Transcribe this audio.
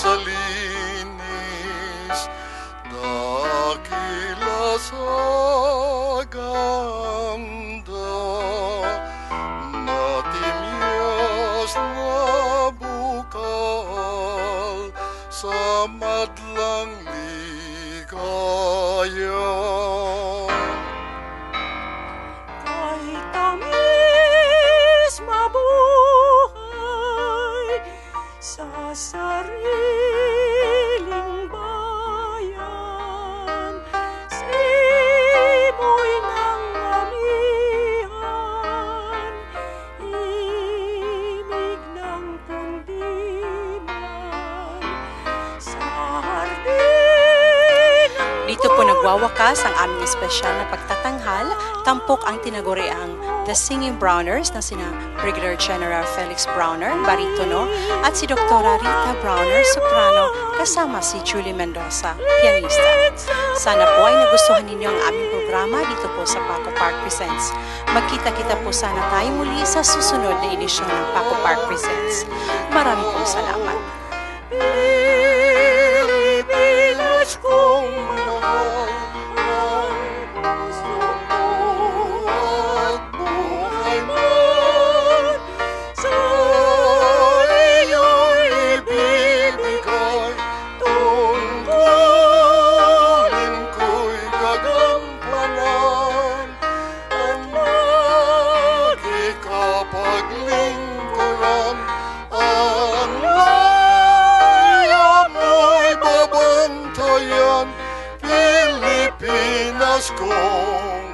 sa linis, dakila sa ganda, matimyas na bukal sa madlang ligaya. Kahit tamis mabuhay sa sariling bayan, simoy ng amihan, imig ng kundiman, sa hardin. Dito po nagwawakas ang aming espesyal na pagtatanghal. Tampok ang tinaguriang The Singing Brawners na sina Brigadier General Felix Brawner, baritono, at si Dr. Rita Brawner, soprano, kasama si Julie Mendoza, pianista. Sana po ay nagustuhan ninyo ang aming programa dito po sa Paco Park Presents. Magkita-kita po sana tayo muli sa susunod na edisyon ng Paco Park Presents. Maraming pong salamat. Pilipinas kong mahal, ang puso ko at buhay man, sa iyo'y ibibigay, tungkulin ko'y gagampanan, ang lagi kapaglingkuran, ang laya mo'y babantayan, Pilipinas kong